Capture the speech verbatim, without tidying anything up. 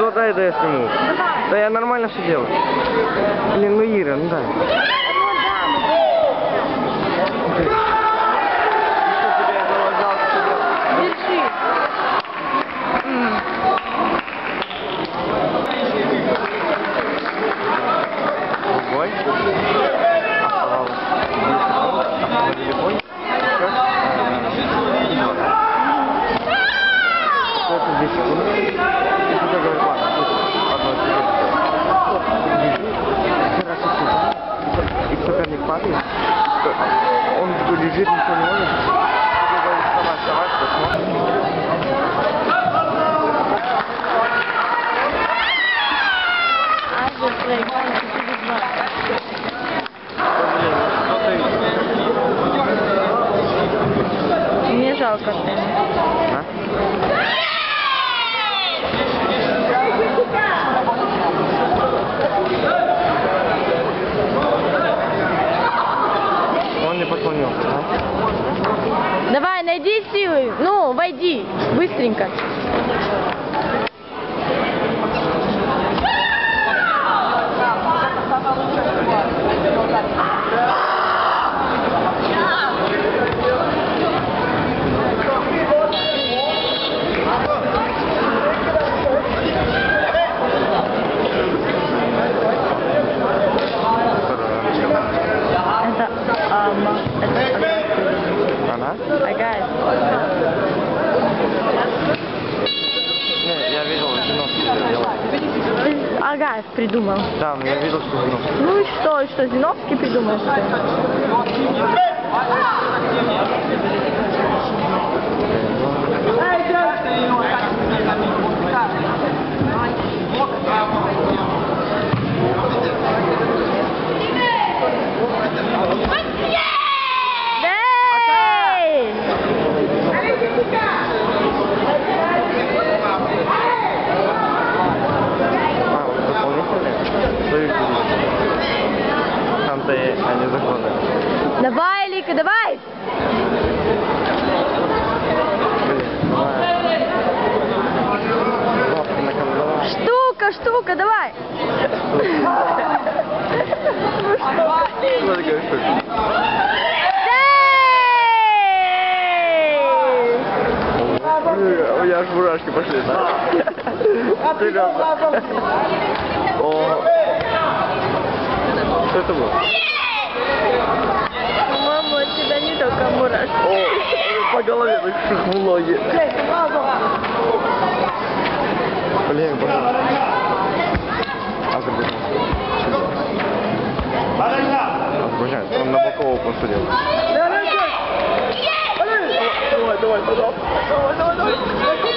Ну дай, да я сниму. Да я нормально все делаю. Блин, ну Ира, ну дай. Держи. Другой. Оставалось десять секунд. Это две секунды. И что говорит, ладно, тут одно и соперник падает, он лежит, ничего не может. Вставать, вставать, посмотрим. Мне жалко ты. А? Он не поклонился, да? Давай, найди силы. Ну, войди. Быстренько. Это Ама. Это Она? Агая. Не, я видел, Зиновский делал. Агаев придумал. Да, но я видел, что Зиновский. Ну и что, что Зиновский придумал, что ли? Там-то они заходят. Давай, Лика, давай! Штука, штука, давай! У меня аж мурашки пошли, да? Серьезно. О. Что это было? По-моему, у тебя не только мурашки. О, по голове так шахнуло. Блин, пожалуйста. Азербайджан. Азербайджан, он на бокового посудил. Давай, давай, пожалуйста. Давай, давай.